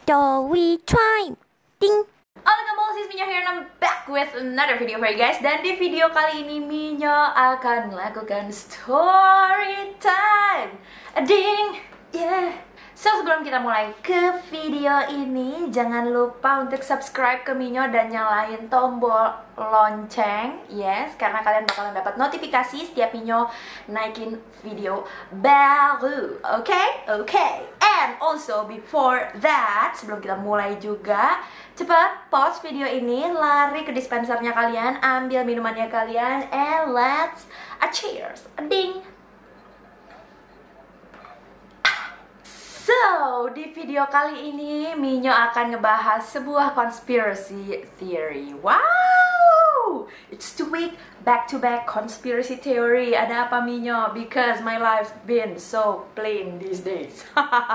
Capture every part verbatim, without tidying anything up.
Story time. Ding. Halo kamu, sis Minyo here and I'm back with another video for you guys. Dan di video kali ini Minyo akan melakukan story time. Ding, yeah. So sebelum kita mulai ke video ini, jangan lupa untuk subscribe ke Minyo dan nyalain tombol lonceng, yes, karena kalian bakalan dapat notifikasi setiap Minyo naikin video baru. Oke, okay? oke. Okay. And also before that, sebelum kita mulai juga, cepat pause video ini, lari ke dispensernya kalian, ambil minumannya kalian, and let's a cheers, a ding. So, di video kali ini Minyo akan ngebahas sebuah conspiracy theory. Wow! It's two week back to back conspiracy theory. Ada apa Minyo? Because my life been so plain these days.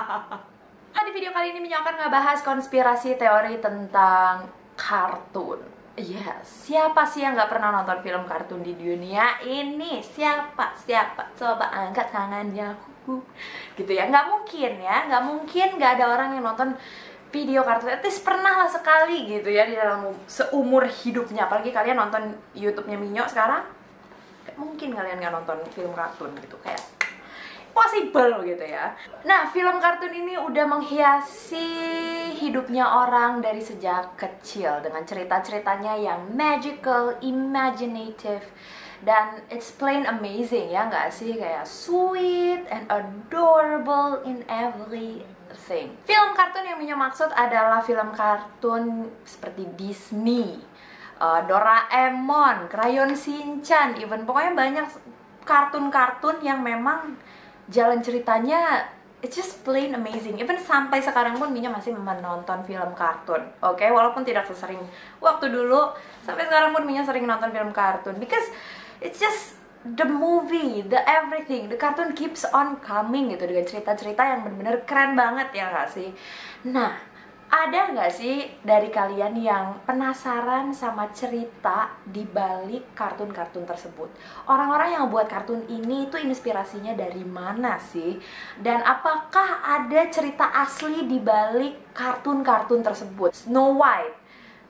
Di video kali ini Minyo akan ngebahas konspirasi teori tentang kartun. Yes, siapa sih yang nggak pernah nonton film kartun di dunia ini? Siapa? Siapa? Coba angkat tangannya. Gitu ya, nggak mungkin ya, nggak mungkin nggak ada orang yang nonton video kartun. At least pernah lah sekali gitu ya di dalam seumur hidupnya. Apalagi kalian nonton YouTube-nya Minyo sekarang, nggak mungkin kalian nggak nonton film kartun gitu, kayak possible gitu ya. Nah, film kartun ini udah menghiasi hidupnya orang dari sejak kecil dengan cerita-ceritanya yang magical, imaginative, dan it's plain amazing ya nggak sih, kayak sweet and adorable in everything. Film kartun yang Minyo maksud adalah film kartun seperti Disney, uh, Doraemon, Crayon Shinchan, even pokoknya banyak kartun-kartun yang memang jalan ceritanya it's just plain amazing. Even sampai sekarang pun Minyo masih menonton film kartun. Oke, okay? Walaupun tidak sesering waktu dulu, sampai sekarang pun Minyo sering nonton film kartun because it's just the movie, the everything, the cartoon keeps on coming gitu dengan cerita-cerita yang bener-bener keren banget ya nggak sih? Nah, ada nggak sih dari kalian yang penasaran sama cerita di balik kartun-kartun tersebut? Orang-orang yang buat kartun ini itu inspirasinya dari mana sih? Dan apakah ada cerita asli di balik kartun-kartun tersebut? Snow White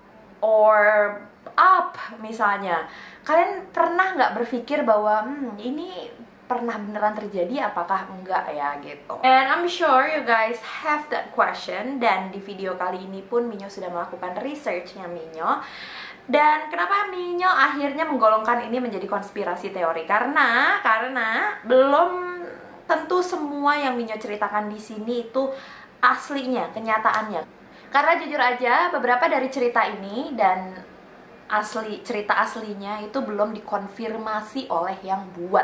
or Up misalnya, kalian pernah nggak berpikir bahwa hmm, ini pernah beneran terjadi, apakah enggak ya gitu. And I'm sure you guys have that question. Dan di video kali ini pun Minyo sudah melakukan researchnya Minyo. Dan kenapa Minyo akhirnya menggolongkan ini menjadi konspirasi teori? Karena karena belum tentu semua yang Minyo ceritakan di sini itu aslinya, kenyataannya. Karena jujur aja beberapa dari cerita ini dan asli cerita aslinya itu belum dikonfirmasi oleh yang buat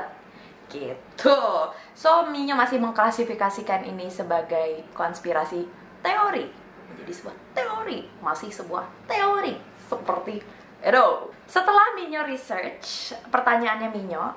gitu. So Minyo masih mengklasifikasikan ini sebagai konspirasi teori, menjadi sebuah teori, masih sebuah teori seperti itu. Setelah Minyo research, pertanyaannya Minyo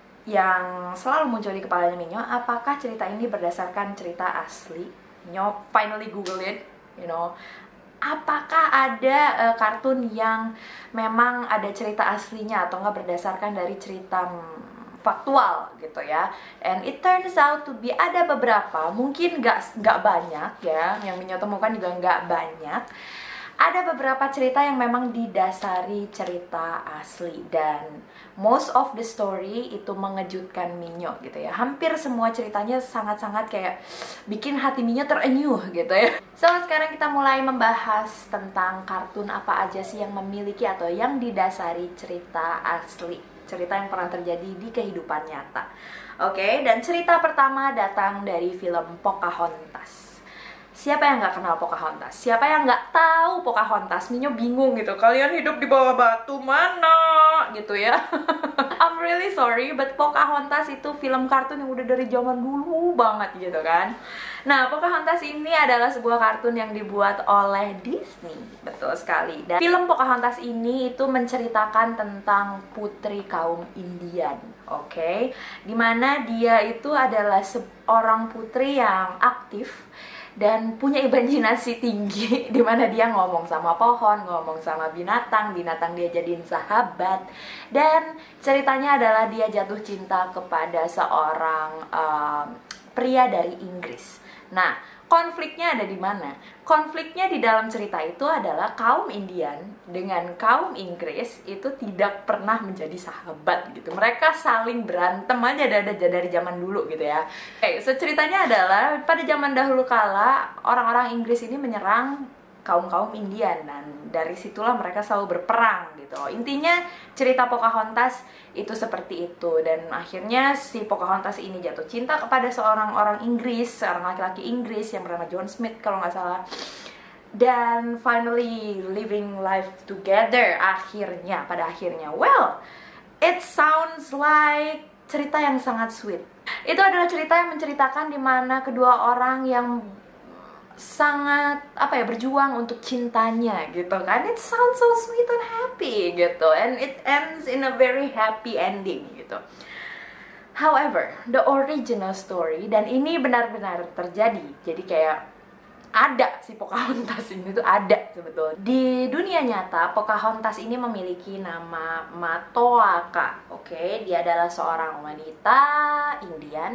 yang selalu muncul di kepalanya Minyo, apakah cerita ini berdasarkan cerita asli? Minyo finally google it, you know, apakah ada uh, kartun yang memang ada cerita aslinya atau enggak berdasarkan dari cerita hmm, faktual gitu ya. And it turns out to be ada beberapa, mungkin nggak nggak banyak ya, yang Minyo temukan juga nggak banyak. Ada beberapa cerita yang memang didasari cerita asli dan most of the story itu mengejutkan Minyo gitu ya. Hampir semua ceritanya sangat-sangat kayak bikin hati Minyo terenyuh gitu ya. So sekarang kita mulai membahas tentang kartun apa aja sih yang memiliki atau yang didasari cerita asli, cerita yang pernah terjadi di kehidupan nyata. Oke, okay? Dan cerita pertama datang dari film Pocahontas. Siapa yang nggak kenal Pocahontas? Siapa yang nggak tahu Pocahontas? Minyo bingung gitu. Kalian hidup di bawah batu mana? Gitu ya. I'm really sorry, but Pocahontas itu film kartun yang udah dari zaman dulu banget gitu kan. Nah, Pocahontas ini adalah sebuah kartun yang dibuat oleh Disney. Betul sekali. Dan film Pocahontas ini itu menceritakan tentang putri kaum Indian. Oke, okay? Dimana dia itu adalah seorang putri yang aktif dan punya imajinasi tinggi, dimana dia ngomong sama pohon, ngomong sama binatang, binatang dia jadiin sahabat. Dan ceritanya adalah dia jatuh cinta kepada seorang uh, pria dari Inggris. Nah, Konfliknya ada di mana? Konfliknya di dalam cerita itu adalah kaum Indian dengan kaum Inggris itu tidak pernah menjadi sahabat gitu. Mereka saling berantem aja dari, dari zaman dulu gitu ya. Oke, so ceritanya adalah pada zaman dahulu kala orang-orang Inggris ini menyerang kaum-kaum Indian dan dari situlah mereka selalu berperang gitu. Intinya cerita Pocahontas itu seperti itu dan akhirnya si Pocahontas ini jatuh cinta kepada seorang orang Inggris, seorang laki-laki Inggris yang bernama John Smith kalau nggak salah. Dan finally living life together akhirnya pada akhirnya. Well, it sounds like cerita yang sangat sweet. Itu adalah cerita yang menceritakan dimana kedua orang yang sangat apa ya berjuang untuk cintanya gitu kan. It sounds so sweet and happy gitu, and it ends in a very happy ending gitu. However, the original story, dan ini benar-benar terjadi, jadi kayak ada si Pocahontas ini tuh ada sebetulnya di dunia nyata. Pocahontas ini memiliki nama Matoaka. Oke, okay? Dia adalah seorang wanita Indian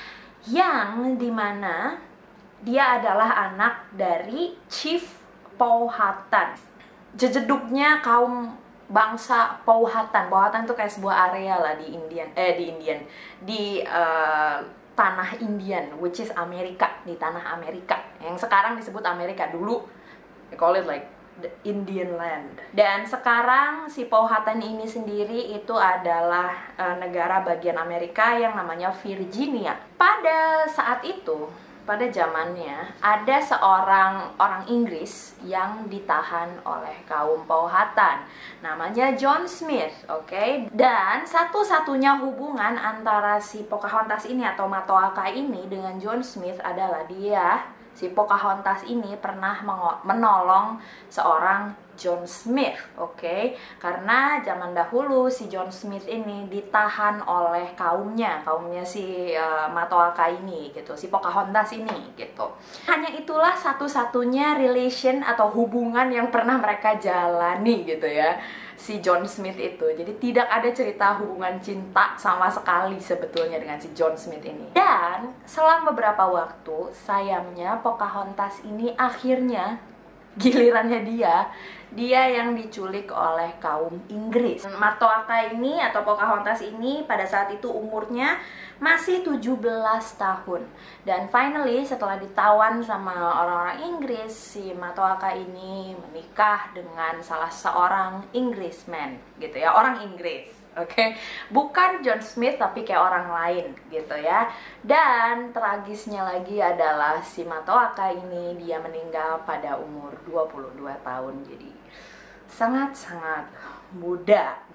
yang dimana dia adalah anak dari Chief Powhatan. Jejeduknya kaum bangsa Powhatan. Powhatan itu kayak sebuah area lah di Indian, eh di Indian, di uh, tanah Indian, which is Amerika, di tanah Amerika. Yang sekarang disebut Amerika, dulu they call it like the Indian land. Dan sekarang si Powhatan ini sendiri itu adalah uh, negara bagian Amerika yang namanya Virginia. Pada saat itu, pada zamannya ada seorang orang Inggris yang ditahan oleh kaum Powhatan, namanya John Smith, oke? Okay? Dan satu-satunya hubungan antara si Pocahontas ini atau Matoaka ini dengan John Smith adalah dia, si Pocahontas ini pernah menolong seorang John Smith, oke? Okay? Karena zaman dahulu si John Smith ini ditahan oleh kaumnya, kaumnya si uh, Matoaka ini gitu, si Pocahontas ini gitu. Hanya itulah satu-satunya relation atau hubungan yang pernah mereka jalani gitu ya, si John Smith itu. Jadi tidak ada cerita hubungan cinta sama sekali sebetulnya dengan si John Smith ini. Dan selang beberapa waktu, sayangnya Pocahontas ini akhirnya gilirannya dia, dia yang diculik oleh kaum Inggris. Matoaka ini atau Pocahontas ini pada saat itu umurnya masih tujuh belas tahun. Dan finally setelah ditawan sama orang-orang Inggris, si Matoaka ini menikah dengan salah seorang Englishman gitu ya, orang Inggris. Oke, okay? Bukan John Smith tapi kayak orang lain gitu ya. Dan tragisnya lagi adalah si Matoaka ini dia meninggal pada umur dua puluh dua tahun. Jadi sangat-sangat muda.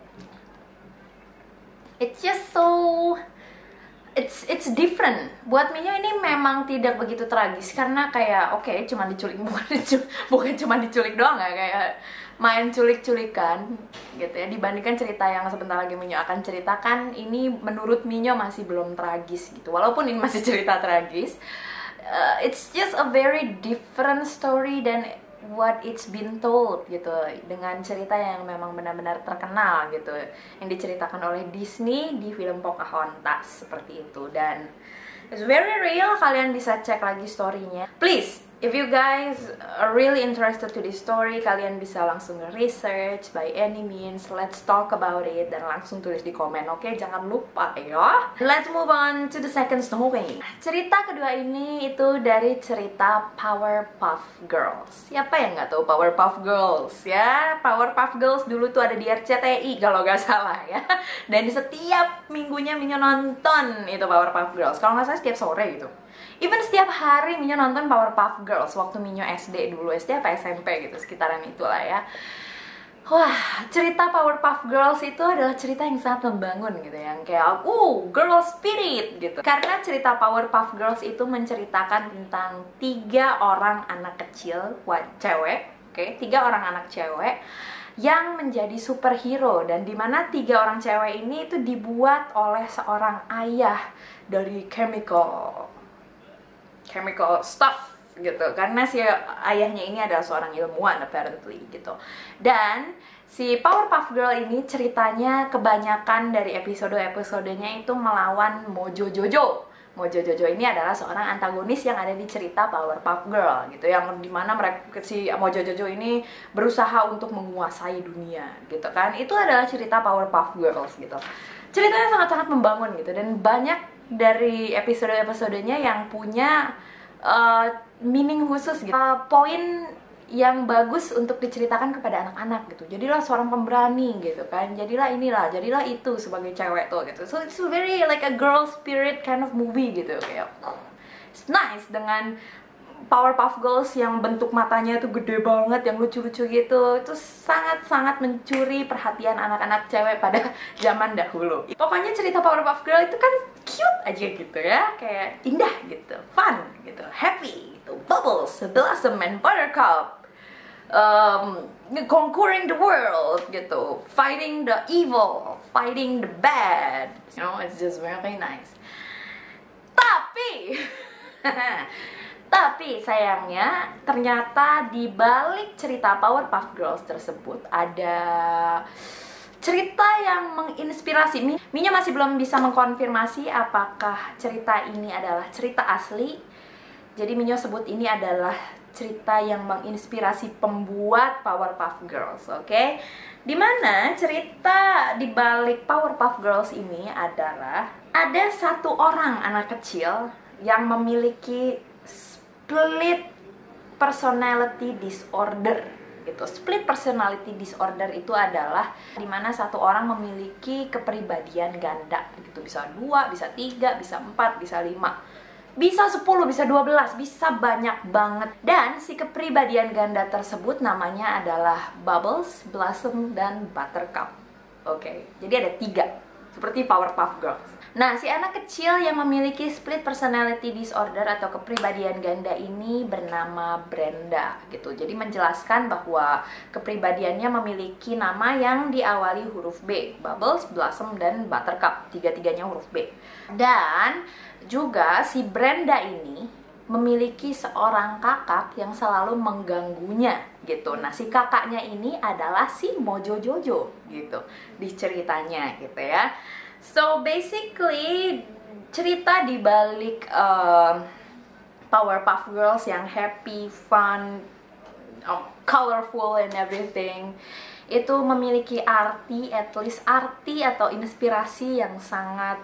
It's just so It's it's different. Buat Minyo ini memang tidak begitu tragis karena kayak oke okay, cuma diculik, bukan diculik, bukan cuma diculik doang ya, kayak main culik-culikan gitu ya. Dibandingkan cerita yang sebentar lagi Minyo akan ceritakan, ini menurut Minyo masih belum tragis gitu. Walaupun ini masih cerita tragis, uh, it's just a very different story dan what it's been told gitu, dengan cerita yang memang benar-benar terkenal gitu, yang diceritakan oleh Disney di film Pocahontas seperti itu. Dan it's very real, kalian bisa cek lagi story-nya. Please, if you guys are really interested to this story, kalian bisa langsung research by any means, let's talk about it, dan langsung tulis di komen, oke? Okay? Jangan lupa ya. Let's move on to the second story. Cerita kedua ini itu dari cerita Powerpuff Girls. Siapa yang nggak tahu Powerpuff Girls ya? Powerpuff Girls dulu tuh ada di R C T I kalau nggak salah ya. Dan di setiap minggunya Minyo nonton itu Powerpuff Girls. Kalau nggak salah setiap sore gitu. Even setiap hari Minyo nonton Powerpuff Girls waktu Minyo S D dulu, S D apa S M P gitu, sekitaran itulah ya. Wah, cerita Powerpuff Girls itu adalah cerita yang sangat membangun gitu, yang kayak uh, girl spirit gitu. Karena cerita Powerpuff Girls itu menceritakan tentang tiga orang anak kecil, wah, cewek, oke, okay? Tiga orang anak cewek yang menjadi superhero, dan dimana tiga orang cewek ini itu dibuat oleh seorang ayah dari chemical chemical stuff gitu, karena si ayahnya ini adalah seorang ilmuwan apparently gitu. Dan si Powerpuff Girl ini ceritanya kebanyakan dari episode-episodenya itu melawan Mojo Jojo. Mojo Jojo ini adalah seorang antagonis yang ada di cerita Powerpuff Girl gitu, yang dimana mereka si Mojo Jojo ini berusaha untuk menguasai dunia gitu kan. Itu adalah cerita Powerpuff Girls gitu. Ceritanya sangat-sangat membangun gitu, dan banyak dari episode-episodenya yang punya uh, meaning khusus gitu. Uh, poin yang bagus untuk diceritakan kepada anak-anak gitu. Jadilah seorang pemberani gitu kan. Jadilah inilah, jadilah itu sebagai cewek tuh gitu. So it's very like a girl spirit kind of movie gitu. Kayak it's nice dengan Powerpuff Girls yang bentuk matanya tuh gede banget, yang lucu-lucu gitu. Itu sangat-sangat mencuri perhatian anak-anak cewek pada zaman dahulu. Pokoknya cerita Powerpuff Girl itu kan cute aja gitu ya, kayak indah gitu, fun gitu, happy gitu. Bubbles, Blossom, and Buttercup um, conquering the world gitu, fighting the evil, fighting the bad. You know, it's just very nice. Tapi Tapi sayangnya ternyata di balik cerita Powerpuff Girls tersebut ada cerita yang menginspirasi. Minyo masih belum bisa mengkonfirmasi apakah cerita ini adalah cerita asli. Jadi Minyo sebut ini adalah cerita yang menginspirasi pembuat Powerpuff Girls, oke? Okay? Dimana cerita di balik Powerpuff Girls ini adalah ada satu orang anak kecil yang memiliki split personality disorder gitu. Split personality disorder itu adalah dimana satu orang memiliki kepribadian ganda gitu. Bisa dua, bisa tiga, bisa empat, bisa lima, bisa sepuluh, bisa dua belas, bisa banyak banget. Dan si kepribadian ganda tersebut namanya adalah Bubbles, Blossom, dan Buttercup. Oke, okay. Jadi ada tiga, seperti Powerpuff Girls. Nah, si anak kecil yang memiliki split personality disorder atau kepribadian ganda ini bernama Brenda gitu. Jadi menjelaskan bahwa kepribadiannya memiliki nama yang diawali huruf B, Bubbles, Blossom, dan Buttercup. Tiga-tiganya huruf B. Dan juga si Brenda ini memiliki seorang kakak yang selalu mengganggunya gitu. Nah, si kakaknya ini adalah si Mojo Jojo gitu di ceritanya gitu ya. So basically cerita di balik uh, Powerpuff Girls yang happy, fun, um, colorful and everything itu memiliki arti, at least arti atau inspirasi yang sangat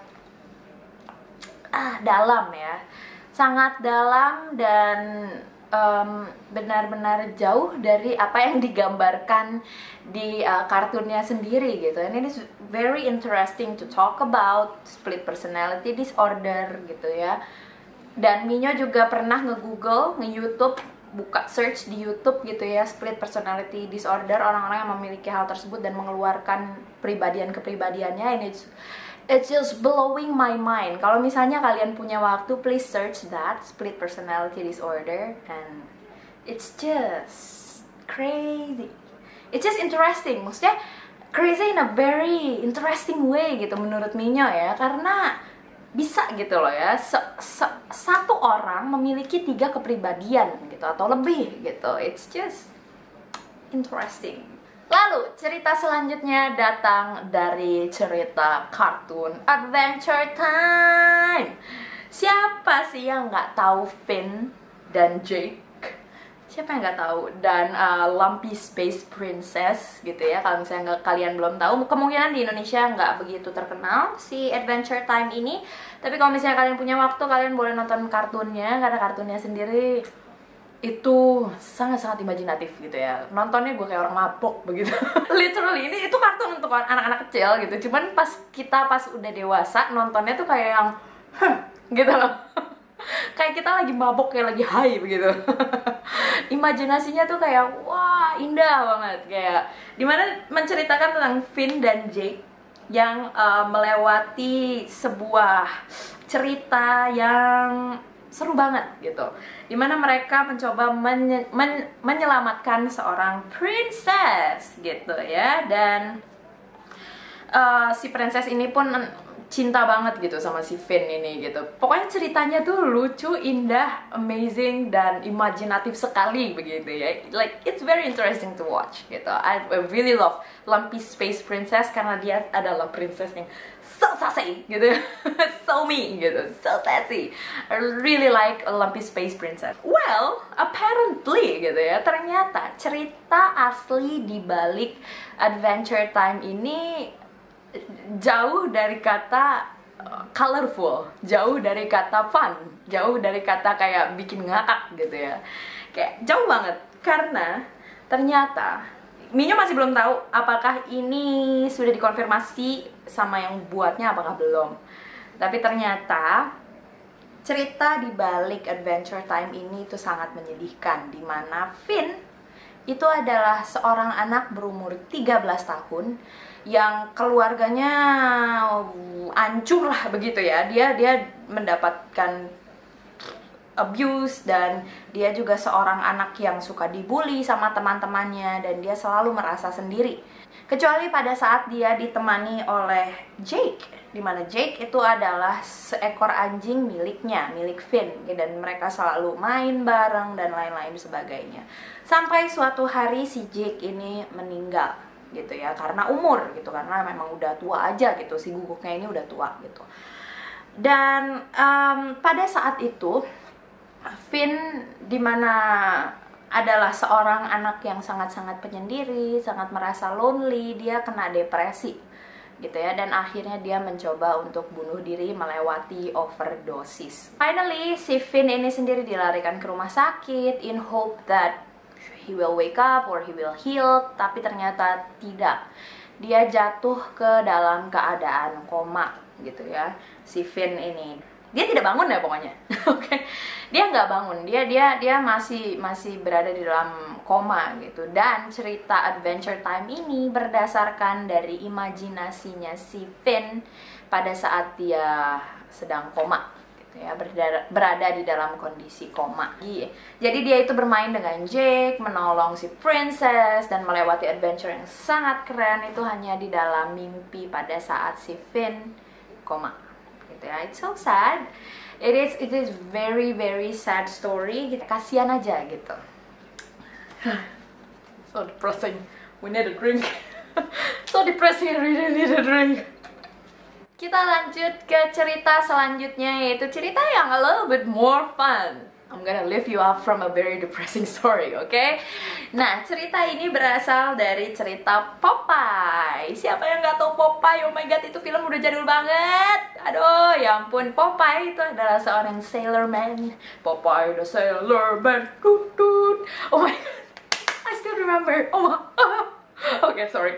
ah dalam ya, sangat dalam dan um, benar-benar jauh dari apa yang digambarkan di uh, kartunnya sendiri gitu. And it is very interesting to talk about split personality disorder gitu ya. Dan Minyo juga pernah nge-google, nge-youtube, buka search di YouTube gitu ya, split personality disorder, orang-orang yang memiliki hal tersebut dan mengeluarkan kepribadian-kepribadiannya. And it's It's just blowing my mind. Kalau misalnya kalian punya waktu, please search that split personality disorder, and it's just crazy. It's just interesting. Maksudnya crazy in a very interesting way gitu menurut Minyo ya, karena bisa gitu loh ya, se -se satu orang memiliki tiga kepribadian gitu atau lebih gitu. It's just interesting. Lalu cerita selanjutnya datang dari cerita kartun Adventure Time. Siapa sih yang nggak tahu Finn dan Jake? Siapa yang nggak tahu? Dan uh, Lumpy Space Princess gitu ya. Kalau misalnya kalian belum tahu, kemungkinan di Indonesia nggak begitu terkenal si Adventure Time ini. Tapi kalau misalnya kalian punya waktu, kalian boleh nonton kartunnya, karena kartunnya sendiri itu sangat-sangat imajinatif gitu ya. Nontonnya gue kayak orang mabok begitu. Literally, ini itu kartun untuk anak-anak kecil gitu. Cuman pas kita pas udah dewasa nontonnya tuh kayak yang huh, gitu loh. Kayak kita lagi mabok, kayak lagi high begitu. Imajinasinya tuh kayak wah, indah banget. Kayak dimana menceritakan tentang Finn dan Jake yang uh, melewati sebuah cerita yang seru banget gitu, dimana mereka mencoba menye men menyelamatkan seorang princess gitu ya. Dan uh, si princess ini pun cinta banget gitu sama si Finn ini gitu. Pokoknya ceritanya tuh lucu, indah, amazing, dan imajinatif sekali begitu ya. Like it's very interesting to watch gitu. I really love Lumpy Space Princess karena dia adalah princess yang so sassy gitu, so me gitu, so sassy. I really like Lumpy Space Princess. Well, apparently gitu ya, ternyata cerita asli di balik Adventure Time ini jauh dari kata colorful, jauh dari kata fun, jauh dari kata kayak bikin ngakak gitu ya. Kayak jauh banget, karena ternyata Minyo masih belum tahu apakah ini sudah dikonfirmasi sama yang buatnya apakah belum. Tapi ternyata cerita di balik Adventure Time ini itu sangat menyedihkan, dimana Finn itu adalah seorang anak berumur tiga belas tahun yang keluarganya hancur lah begitu ya. Dia dia mendapatkan abuse dan dia juga seorang anak yang suka dibully sama teman-temannya dan dia selalu merasa sendiri. Kecuali pada saat dia ditemani oleh Jake, dimana Jake itu adalah seekor anjing miliknya, milik Finn, dan mereka selalu main bareng dan lain-lain sebagainya. Sampai suatu hari si Jake ini meninggal gitu ya, karena umur gitu, karena memang udah tua aja gitu, si guguknya ini udah tua gitu. Dan um, pada saat itu Finn dimana adalah seorang anak yang sangat-sangat penyendiri, sangat merasa lonely, dia kena depresi gitu ya, dan akhirnya dia mencoba untuk bunuh diri melewati overdosis. Finally, si Finn ini sendiri dilarikan ke rumah sakit in hope that he will wake up or he will heal, tapi ternyata tidak. Dia jatuh ke dalam keadaan koma gitu ya, si Finn ini. Dia tidak bangun ya pokoknya. Oke. Okay? Dia nggak bangun. Dia dia dia masih masih berada di dalam koma gitu. Dan cerita Adventure Time ini berdasarkan dari imajinasinya si Finn pada saat dia sedang koma gitu ya, berada, berada di dalam kondisi koma. Jadi dia itu bermain dengan Jake, menolong si princess dan melewati adventure yang sangat keren itu hanya di dalam mimpi pada saat si Finn koma. Gitu ya. It's so sad. It is it is very very sad story. Gitu. Kasian aja gitu. So depressing. We need a drink. So depressing. I really need a drink. Kita lanjut ke cerita selanjutnya, yaitu cerita yang a little bit more fun. I'm gonna lift you up from a very depressing story, oke? Okay? Nah, cerita ini berasal dari cerita Popeye. Siapa yang nggak tahu Popeye? Oh my god, itu film udah jadul banget. Aduh, ya ampun. Popeye itu adalah seorang sailor man. Popeye the sailor man. Tut, tut. Oh my god, I still remember. Oh my. Oke, okay, sorry.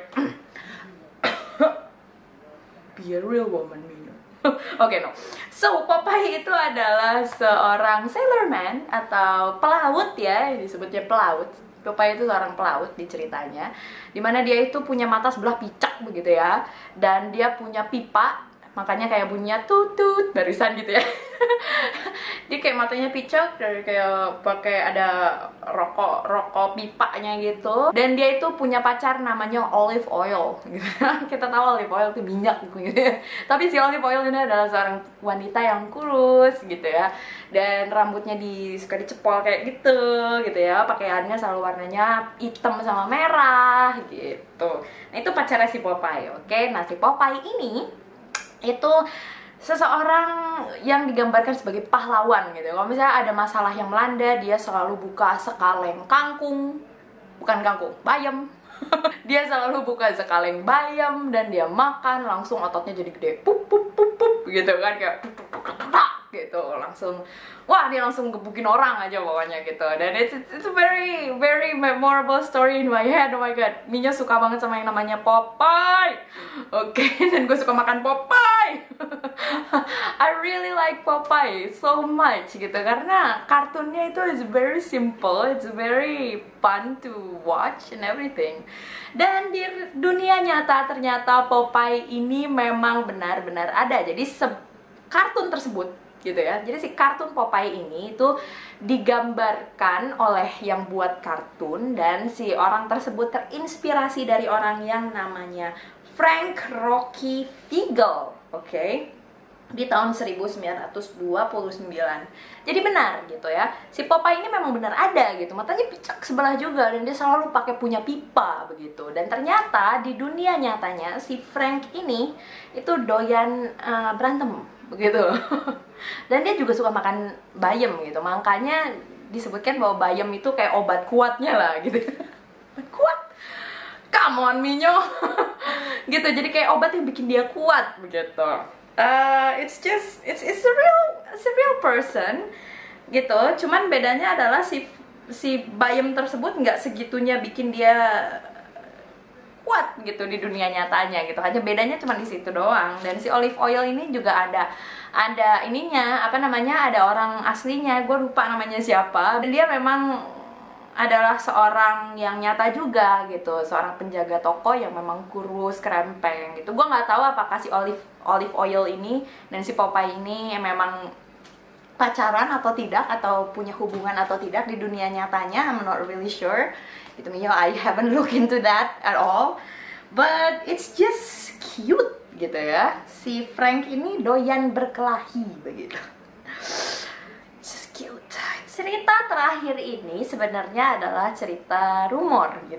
Be a real woman, Minyo. Oke, okay, no. So, Popeye itu adalah seorang sailorman atau pelaut ya, disebutnya pelaut. Popeye itu seorang pelaut di ceritanya, dimana dia itu punya mata sebelah picak begitu ya, dan dia punya pipa, makanya kayak bunyinya tutut barisan gitu ya. Dia kayak matanya picak, dari kayak pakai ada rokok rokok pipanya gitu. Dan dia itu punya pacar namanya Olive Oil gitu. Kita tahu Olive Oil itu minyak gitu ya. Tapi si Olive Oil ini adalah seorang wanita yang kurus gitu ya, dan rambutnya di suka dicepol kayak gitu gitu ya. Pakaiannya selalu warnanya hitam sama merah gitu. Nah, itu pacarnya si Popeye, oke? Nah, si Popeye ini itu seseorang yang digambarkan sebagai pahlawan gitu. Kalau misalnya ada masalah yang melanda, dia selalu buka sekaleng kangkung, bukan kangkung, bayam. Dia selalu buka sekaleng bayam dan dia makan langsung ototnya jadi gede, pup pup pup pup gitu kan, kayak pup, pup, pup, pup, pup, gitu langsung. Wah, dia langsung gebukin orang aja pokoknya gitu. Dan it's, it's a very very memorable story in my head. Oh my god, Minyo suka banget sama yang namanya Popeye. Oke, okay, dan gue suka makan Popeye. I really like Popeye so much gitu, karena kartunnya itu is very simple, it's very fun to watch and everything. Dan di dunia nyata ternyata Popeye ini memang benar-benar ada. Jadi kartun tersebut gitu ya. Jadi si kartun Popeye ini itu digambarkan oleh yang buat kartun, dan si orang tersebut terinspirasi dari orang yang namanya Frank Rocky Fiegel, oke, okay? Di tahun seribu sembilan ratus dua puluh sembilan. Jadi benar gitu ya, si Popeye ini memang benar ada gitu, matanya picak sebelah juga, dan dia selalu pakai punya pipa begitu. Dan ternyata di dunia nyatanya si Frank ini itu doyan uh, berantem begitu. Dan dia juga suka makan bayam gitu, makanya disebutkan bahwa bayam itu kayak obat kuatnya lah gitu. Kuat, come on Minyo. Gitu, jadi kayak obat yang bikin dia kuat begitu. Uh, it's just it's it's a real it's a real person gitu. Cuman bedanya adalah si si bayam tersebut nggak segitunya bikin dia kuat gitu di dunia nyatanya gitu. Hanya bedanya cuma di situ doang. Dan si olive oil ini juga ada ada ininya, apa namanya, ada orang aslinya, gue lupa namanya siapa. Dan dia memang adalah seorang yang nyata juga gitu, seorang penjaga toko yang memang kurus, kerempeng gitu. Gue nggak tahu apakah si olive olive oil ini dan si Popeye ini memang pacaran atau tidak, atau punya hubungan atau tidak di dunia nyatanya. I'm not really sure. Itu Minyo, I haven't looked into that at all. But it's just cute gitu ya. Si Frank ini doyan berkelahi begitu. Just cute. Cerita terakhir ini sebenarnya adalah cerita rumor gitu.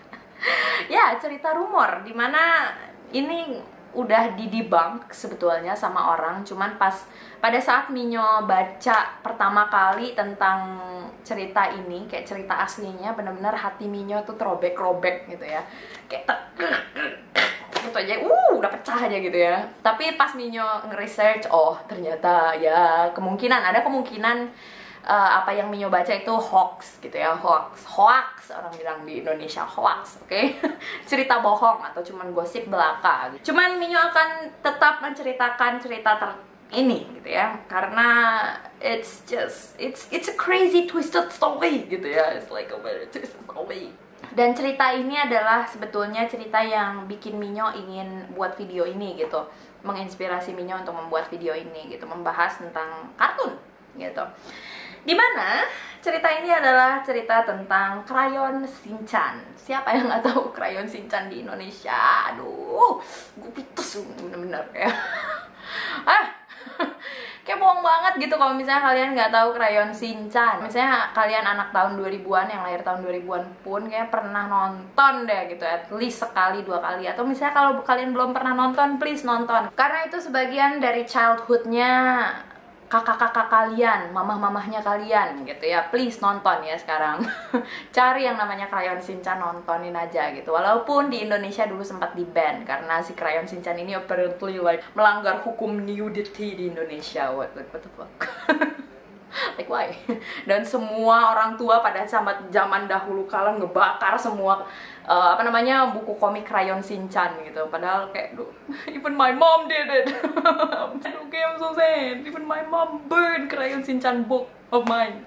Ya, cerita rumor dimana ini udah didebunk sebetulnya sama orang. Cuman pas pada saat Minyo baca pertama kali tentang cerita ini, kayak cerita aslinya, bener-bener hati Minyo tuh terobek-robek gitu ya. Kayak ter gitu aja, uh, udah pecah aja gitu ya. Tapi pas Minyo nge-research, oh ternyata ya kemungkinan, ada kemungkinan Uh, apa yang Minyo baca itu hoax gitu ya, hoax, hoax orang bilang di Indonesia, hoax, oke? Okay? Cerita bohong atau cuman gosip belaka. Gitu. Cuman Minyo akan tetap menceritakan cerita ter ini gitu ya, karena it's just it's it's a crazy twisted story gitu ya, it's like a very twisted story. Dan cerita ini adalah sebetulnya cerita yang bikin Minyo ingin buat video ini gitu, menginspirasi Minyo untuk membuat video ini gitu, membahas tentang kartun gitu. Dimana cerita ini adalah cerita tentang Crayon Shinchan. Siapa yang nggak tahu Crayon Shinchan di Indonesia? Aduh, gue pitus bener-bener ya. Ah, kayak bohong banget gitu kalau misalnya kalian nggak tahu Crayon Shinchan. Misalnya kalian anak tahun dua ribuan, yang lahir tahun dua ribuan pun kayak pernah nonton deh gitu, at least sekali dua kali. Atau misalnya kalau kalian belum pernah nonton, please nonton, karena itu sebagian dari childhoodnya kakak-kakak kalian, mamah-mamahnya kalian gitu ya. Please nonton ya sekarang. Cari yang namanya Crayon Shinchan, nontonin aja gitu. Walaupun di Indonesia dulu sempat di-ban karena si Crayon Shinchan ini apparently like melanggar hukum nudity di Indonesia. What, what, what the fuck? Like why? Dan semua orang tua pada saat zaman dahulu kala ngebakar semua uh, apa namanya buku komik Crayon Shinchan gitu. Padahal kayak even my mom did it. Okay, I'm so sad. Even my mom burned Crayon Shinchan book of mine.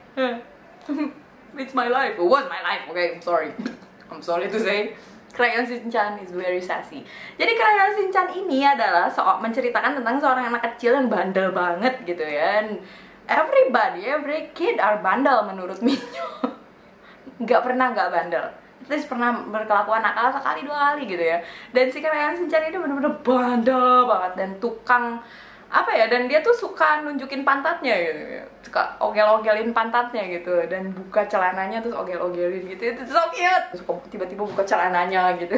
It's my life. It was my life. Okay, I'm sorry. I'm sorry to say. Crayon Shinchan is very sassy. Jadi Crayon Shinchan ini adalah so menceritakan tentang seorang anak kecil yang bandel banget gitu ya. And everybody, every kid are bandel menurut Minyo. Nggak pernah nggak bandel. Terus pernah berkelakuan nakal sekali dua kali gitu ya. Dan si Crayon Shinchan ini bener-bener bandel banget dan tukang apa ya, dan dia tuh suka nunjukin pantatnya gitu, suka ogel-ogelin pantatnya gitu, dan buka celananya terus ogel-ogelin gitu. Itu so cute. Suka tiba-tiba buka celananya gitu.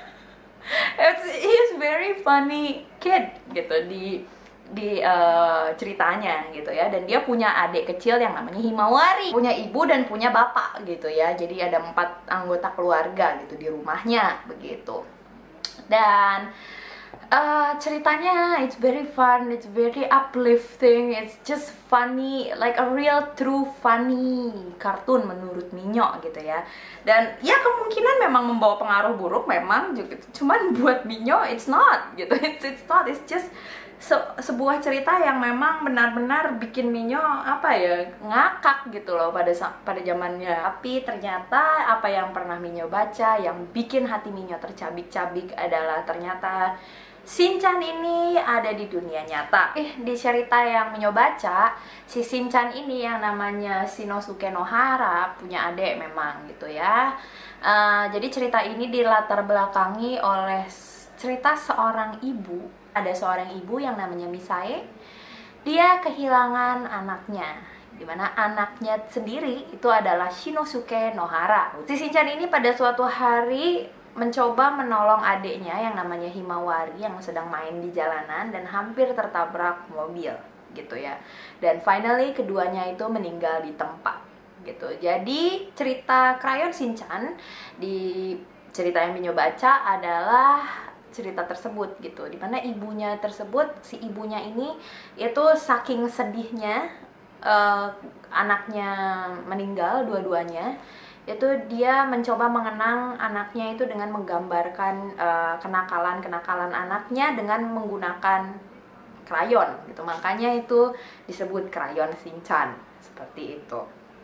It's, he's very funny kid gitu di di uh, ceritanya gitu ya. Dan dia punya adik kecil yang namanya Himawari, punya ibu dan punya bapak gitu ya. Jadi ada empat anggota keluarga gitu di rumahnya begitu. Dan Uh, ceritanya it's very fun, it's very uplifting, it's just funny, like a real true funny kartun menurut Minyo gitu ya. Dan ya kemungkinan memang membawa pengaruh buruk memang juga, cuman buat Minyo it's not gitu, it's, it's not, it's just se sebuah cerita yang memang benar-benar bikin Minyo apa ya, ngakak gitu loh pada pada zamannya. Tapi ternyata apa yang pernah Minyo baca yang bikin hati Minyo tercabik-cabik adalah ternyata Shinchan ini ada di dunia nyata. Eh, di cerita yang Minyo baca, si Shinchan ini yang namanya Shinosuke Nohara punya adik memang gitu ya. Uh, jadi cerita ini dilatar belakangi oleh cerita seorang ibu. Ada seorang ibu yang namanya Misae. Dia kehilangan anaknya, dimana anaknya sendiri itu adalah Shinosuke Nohara. Uchi Shinchan ini pada suatu hari mencoba menolong adiknya yang namanya Himawari yang sedang main di jalanan dan hampir tertabrak mobil gitu ya. Dan finally keduanya itu meninggal di tempat gitu. Jadi cerita Crayon Shinchan di cerita yang Minyo baca adalah cerita tersebut gitu, dimana ibunya tersebut, si ibunya ini itu saking sedihnya uh, anaknya meninggal dua-duanya, itu dia mencoba mengenang anaknya itu dengan menggambarkan uh, kenakalan-kenakalan anaknya dengan menggunakan krayon gitu, makanya itu disebut Crayon Shinchan seperti itu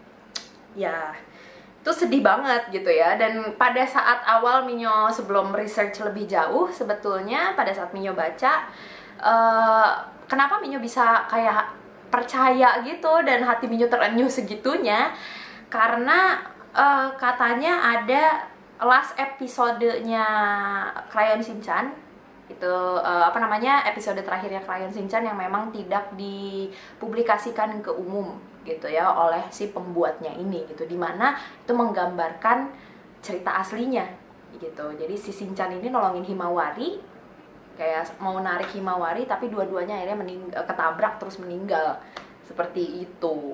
ya. Itu sedih banget gitu ya. Dan pada saat awal Minyo sebelum research lebih jauh, sebetulnya pada saat Minyo baca, uh, kenapa Minyo bisa kayak percaya gitu dan hati Minyo terenyuh segitunya, karena uh, katanya ada last episodenya Crayon Shinchan itu uh, apa namanya episode terakhirnya Crayon Shinchan yang memang tidak dipublikasikan ke umum gitu ya oleh si pembuatnya ini gitu, dimana itu menggambarkan cerita aslinya gitu. Jadi si Shinchan ini nolongin Himawari, kayak mau narik Himawari, tapi dua-duanya akhirnya mening- ketabrak terus meninggal seperti itu.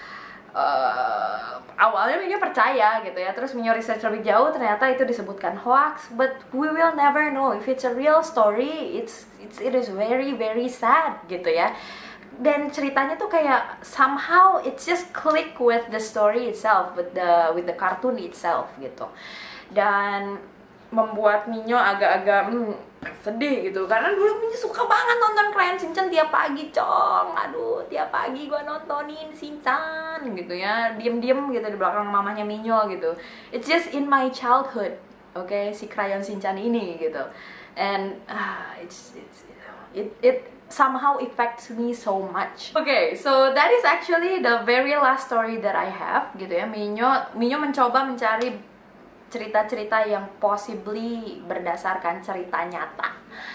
Uh, awalnya Minyo percaya gitu ya, terus Minyo research lebih jauh, ternyata itu disebutkan hoax, but we will never know if it's a real story. It's, it's it is very very sad gitu ya. Dan ceritanya tuh kayak somehow it just click with the story itself, with the with the cartoon itself gitu. Dan membuat Minyo agak-agak hmm, sedih gitu, karena dulu Minyo suka banget nonton Crayon Shinchan tiap pagi, cong. Aduh, tiap pagi gua nontonin Shinchan gitu ya, diem-diem gitu di belakang mamanya Minyo gitu. It's just in my childhood, oke, okay? Si Crayon Shinchan ini gitu. And uh, it's, it's it it somehow affects me so much. Okay, so that is actually the very last story that I have gitu ya. Minyo Minyo mencoba mencari cerita-cerita yang possibly berdasarkan cerita nyata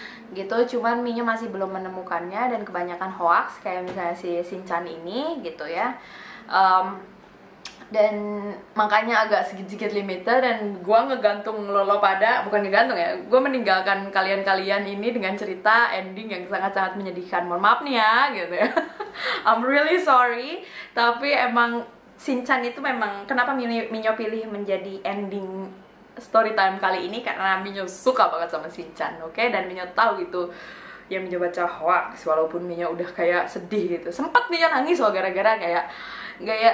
gitu, cuman Minyo masih belum menemukannya dan kebanyakan hoax kayak misalnya si Shinchan ini gitu ya. Um, dan makanya agak sedikit limited, dan gue ngegantung lolo pada, bukan ngegantung ya, gue meninggalkan kalian-kalian ini dengan cerita ending yang sangat-sangat menyedihkan. Mohon maaf nih ya gitu ya. I'm really sorry, tapi emang Shinchan itu memang kenapa Minyo pilih menjadi ending story time kali ini, karena Minyo suka banget sama Shinchan, oke? Okay? Dan Minyo tahu itu yang Minyo baca hoax, walaupun Minyo udah kayak sedih gitu. Sempat Minyo nangis loh gara-gara kayak kayak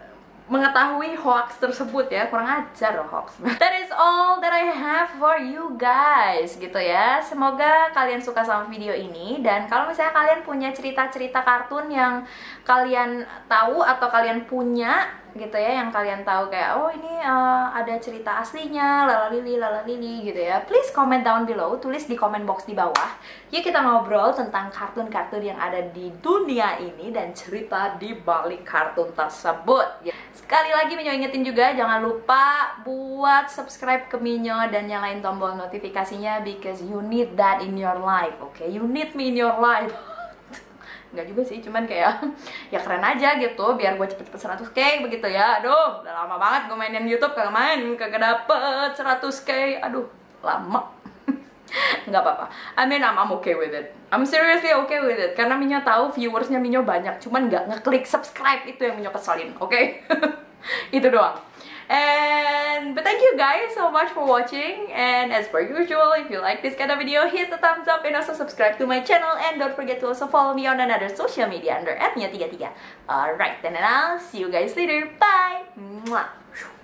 mengetahui hoax tersebut ya, kurang ajar loh hoax. That is all that I have for you guys gitu ya. Semoga kalian suka sama video ini, dan kalau misalnya kalian punya cerita-cerita kartun yang kalian tahu atau kalian punya gitu ya, yang kalian tahu kayak oh ini uh, ada cerita aslinya lalalili lalalili gitu ya, please comment down below, tulis di comment box di bawah. Yuk kita ngobrol tentang kartun-kartun yang ada di dunia ini dan cerita di balik kartun tersebut. Sekali lagi Minyo ingetin juga, jangan lupa buat subscribe ke Minyo dan nyalain tombol notifikasinya, because you need that in your life, okay? You need me in your life. Enggak juga sih, cuman kayak ya keren aja gitu, biar gue cepet-cepet seratus K begitu ya. Aduh, udah lama banget gue mainin YouTube, kagak main, kagak dapet seratus K. Aduh, lama. Nggak apa-apa, I mean I'm, I'm okay with it. I'm seriously okay with it, karena Minyo tahu viewersnya Minyo banyak, cuman nggak ngeklik subscribe, itu yang Minyo keselin, oke? Okay? Itu doang. And but thank you guys so much for watching, and as per usual, if you like this kind of video, hit the thumbs up and also subscribe to my channel, and don't forget to also follow me on another social media under at minyo tiga tiga. Alright, then and I'll see you guys later. Bye. Mwah.